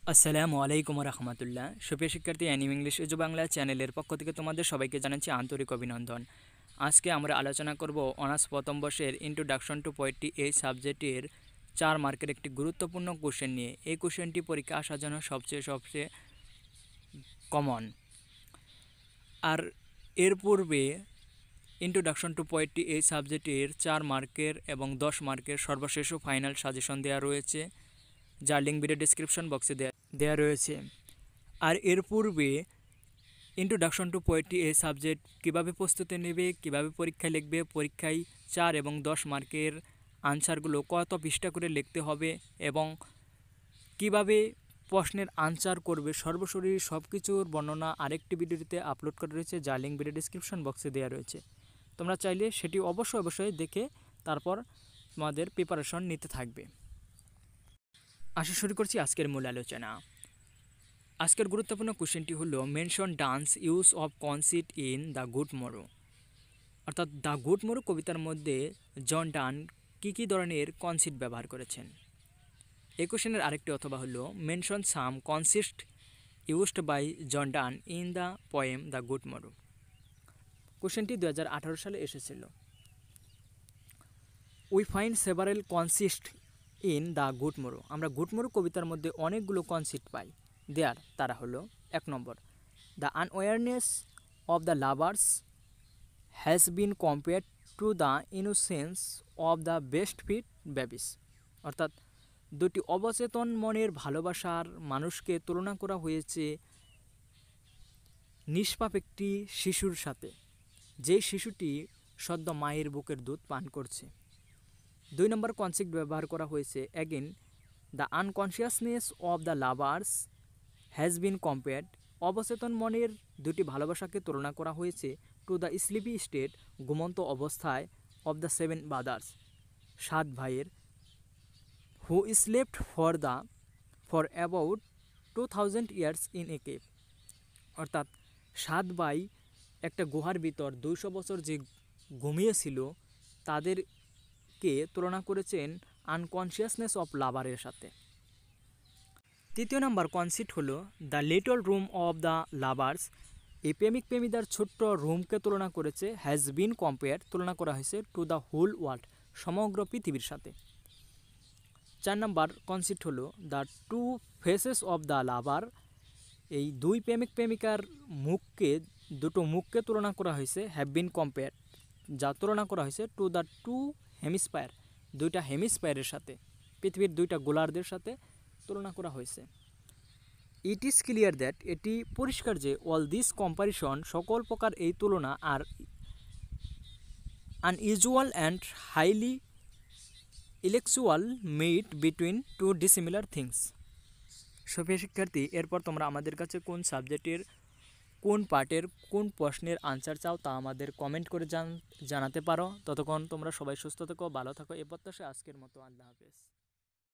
আসসালামু আলাইকুম রহমতুল্লাহ। সুপ্রিয় শিক্ষার্থী, অ্যানিম ইংলিশ এজু বাংলা চ্যানেলের পক্ষ থেকে তোমাদের সবাইকে জানাচ্ছি আন্তরিক অভিনন্দন। আজকে আমরা আলোচনা করব অনার্স প্রথম বর্ষের ইন্ট্রোডাকশন টু পোয়েট্রি এই সাবজেক্টের 4 মার্কের একটি গুরুত্বপূর্ণ কোশ্চেন নিয়ে। এই কোশ্চেনটি পরীক্ষা আসার জন্য সবচেয়ে কমন। আর এর পূর্বে ইন্ট্রোডাকশন টু পোয়েট্রি এই সাবজেক্টের 4 মার্কের এবং 10 মার্কের সর্বশেষ ও ফাইনাল সাজেশন দেওয়া রয়েছে, যার লিঙ্ক ভিডিও ডিসক্রিপশন বক্সে দেওয়া রয়েছে। আর এর পূর্বে ইন্ট্রোডাকশন টু পোয়েট্রি এই সাবজেক্ট কীভাবে প্রস্তুতি নেবে, কীভাবে পরীক্ষায় লিখবে, পরীক্ষায় 4 এবং 10 মার্কের আনসারগুলো কত পৃষ্ঠা করে লিখতে হবে এবং কিভাবে প্রশ্নের আনসার করবে, সর্বোপরি সব কিছুর বর্ণনা আরেকটি ভিডিওতে আপলোড করা রয়েছে, যার লিঙ্ক ভিডিও ডিসক্রিপশন বক্সে দেওয়া রয়েছে। তোমরা চাইলে সেটি অবশ্যই দেখে তারপর তোমাদের প্রিপারেশন নিতে থাকবে। আসা শুরু করছি আজকের মূল আলোচনা। আজকের গুরুত্বপূর্ণ কোশ্চেনটি হলো mention Donne's use of conceit in the Good Morrow. অর্থাৎ দ্য গুড মোরো কবিতার মধ্যে জন ডান কী ধরনের কনসিট ব্যবহার করেছেন। এই কোশ্চেনের আরেকটি অথবা হলো mention some conceits used by John Donne in the poem the Good Morrow. কোশ্চেনটি 2018 সালে এসেছিল। We find several conceits in the Good Morrow. আমরা গুড মোরো কবিতার মধ্যে অনেকগুলো কনসিপ্ট পাই। তারা হলো 1 নম্বর, the unawareness of the lovers has been compared to the innocence of the breast fed babies. অর্থাৎ দুটি অবচেতন মনের ভালোবাসার মানুষকে তুলনা করা হয়েছে নিষ্পাপ একটি শিশুর সাথে, যে শিশুটি সদ্য মায়ের বুকের দুধ পান করছে। 2 নম্বর কনসেপ্ট ব্যবহার করা হয়েছে again, the unconsciousness of the lovers has been compared. অবচেতন মনের দুটি ভালোবাসাকে তুলনা করা হয়েছে টু দ্য স্লিপি স্টেট, ঘুমন্ত অবস্থায়, অফ দ্য 7 ব্রাদার্স, 7 ভাইয়ের, who slept for about 2000 years in a cave. অর্থাৎ 7 ভাই একটা গুহার ভিতর 200 বছর যে ঘুমিয়েছিল তাদেরকে তুলনা করেছেন আনকনসিয়াসনেস অফ লাভারের সাথে। 3 নম্বর কনসেপ্ট হলো the little room of the lovers. এই প্রেমিকদার ছোট্ট রুমকে তুলনা করেছে হ্যাজ বিন কম্পেয়ার, তুলনা করা হয়েছে টু দ্য হোল ওয়ার্ল্ড, সমগ্র পৃথিবীর সাথে। 4 নম্বর কনসেপ্ট হলো the two faces of the lover. এই দুই প্রেমিকার দুটো মুখকে তুলনা করা হয়েছে হ্যাভ বিন কম্পেয়ার, যা তুলনা করা হয়েছে টু দ্য টু হেমিস্পায়ার, দুইটা হেমিস্পায়ারের সাথে, পৃথিবীর দুইটা গোলার্ধের সাথে তুলনা করা হয়েছে। ইট ইজ ক্লিয়ার দ্যাট, এটি পরিষ্কার যে অল দিস কম্পারিশন, সকল প্রকার এই তুলনা আর unusual and highly intellectual made between two dissimilar things. সুপ্রিয় শিক্ষার্থী, এরপর তোমরা আমাদের কাছে কোন সাবজেক্টের কোন পার্টের কোন প্রশ্নের আনসার চাও তা আমাদের কমেন্ট করে জানাতে পারো। ততক্ষণ তোমরা সবাই সুস্থ থাকো, ভালো থাকো, এ প্রত্যাশায় আজকের মতো আল্লাহ হাফেজ।